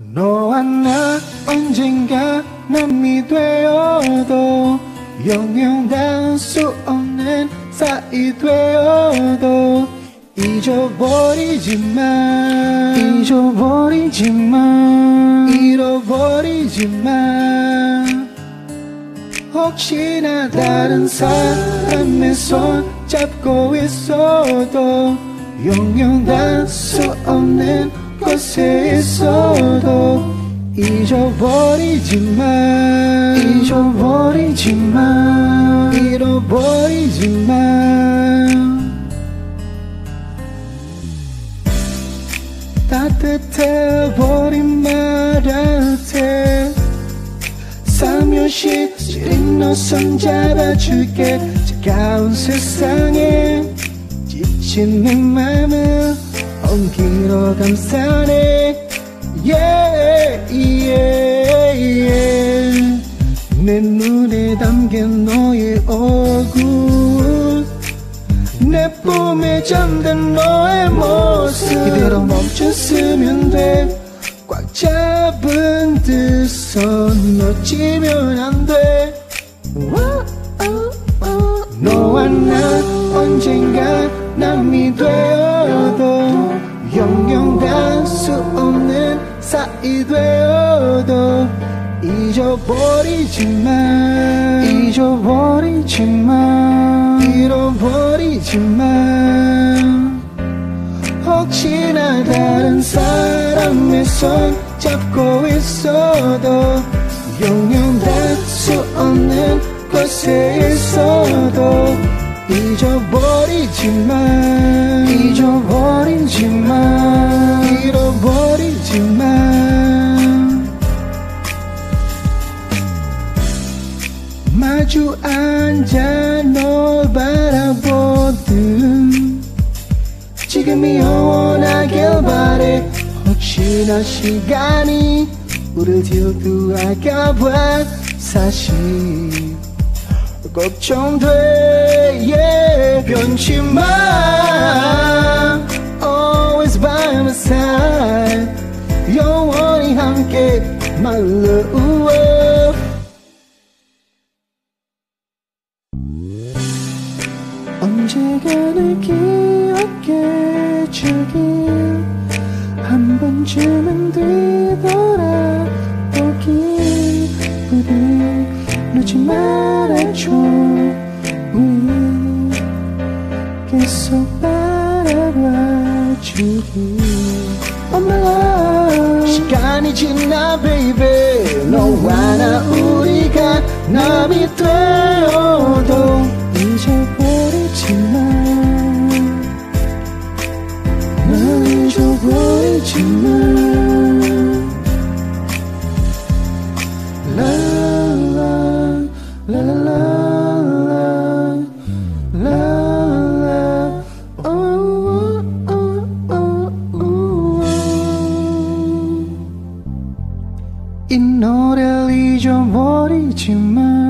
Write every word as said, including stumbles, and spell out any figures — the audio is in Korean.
너와 나 언젠가 남이 되어도 영영 닿을 수 없는 사이 되어도 잊어버리지만 잊어버리지만 잃어버리지만 혹시나 다른 사람의 손 잡고 있어도 영영 닿을 수 없는 곳에 있어도 잊어버리지만 잊어버리지만 잃어버리지만 따뜻해버린 말한테 살며시 시린 너 손 잡아줄게. 차가운 세상에 지친 내 맘을 온기로 감싸네. yeah, yeah, yeah. 내 눈에 담긴 너의 얼굴, 내 꿈에 잠든 너의 모습 이대로 멈췄으면 돼. 꽉 잡은 두 손 놓치면 안 돼. 너와 나 언젠가 남이 되어도 영영 닿을 수 없는 사이 되어도 잊어버리지만 잊어버리지만 잃어버리지만 혹시나 다른 사람의 손 잡고 있어도 영영 닿을 수 없는 곳에 있어도 잊어버리지만 잊어버리지만 잃어버리지만 마주 앉아 널 바라보듯 지금이 영원하길 바래. 혹시나 시간이 우릴 질투할까봐 사실 걱정돼. yeah. 변치 마 always by my side 영원히 함께 my love. 언제가 날 기억해 주길 한 번쯤은 뒤돌아보길 부디 놓지 말아줘. 우리 계속 바라봐주길. Oh my love. 시간이 지나 baby 너와 나 우리가 남이 되어도 잊어버리지만 널 잊어버리지만 La la la la la la oh oh oh oh. 이 노래를 잊어버리지만